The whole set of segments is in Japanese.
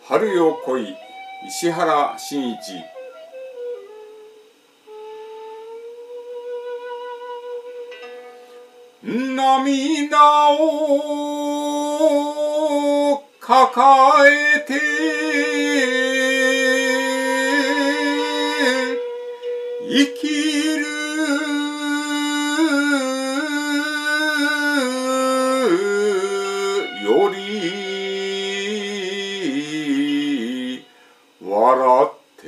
春よ来い、石原慎一。涙を抱えて生きるより笑って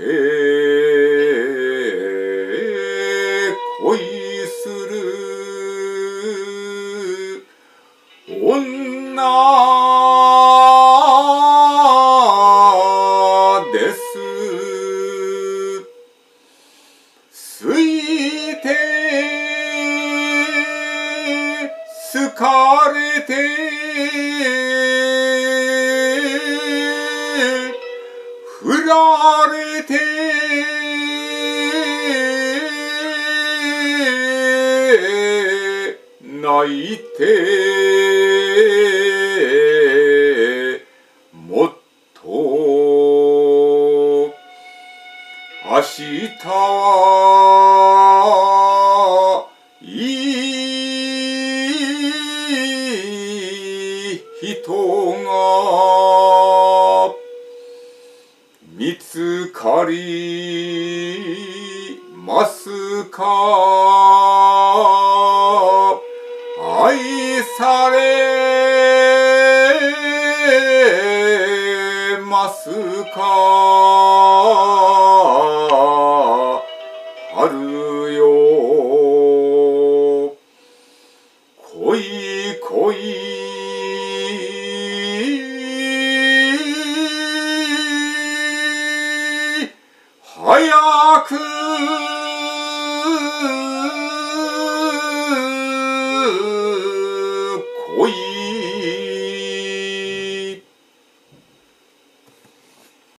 恋する女です。好いて好かれて振られて泣いてもっと明日はいい人が見つかりますか。愛されますか。春よ来い来い、早く